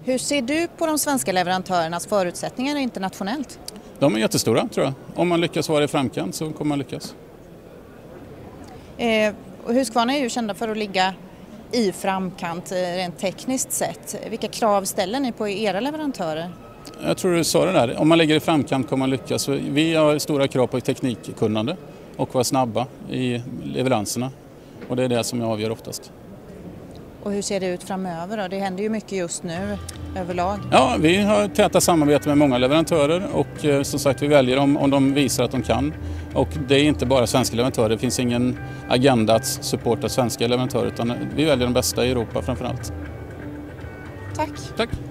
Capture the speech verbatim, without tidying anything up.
Hur ser du på de svenska leverantörernas förutsättningar internationellt? De är jättestora tror jag. Om man lyckas vara i framkant så kommer man lyckas. Eh, och Husqvarna är ju kända för att ligga i framkant rent tekniskt sett. Vilka krav ställer ni på era leverantörer? Jag tror du sa det där. Om man ligger i framkant kommer man lyckas. Vi har stora krav på teknikkunnande och vara snabba i leveranserna. Och det är det som jag avgör oftast. Och hur ser det ut framöver då? Det händer ju mycket just nu överlag. Ja, vi har täta samarbete med många leverantörer och eh, som sagt vi väljer dem om de visar att de kan. Och det är inte bara svenska leverantörer, det finns ingen agenda att supporta svenska leverantörer utan vi väljer de bästa i Europa framförallt. Tack. Tack.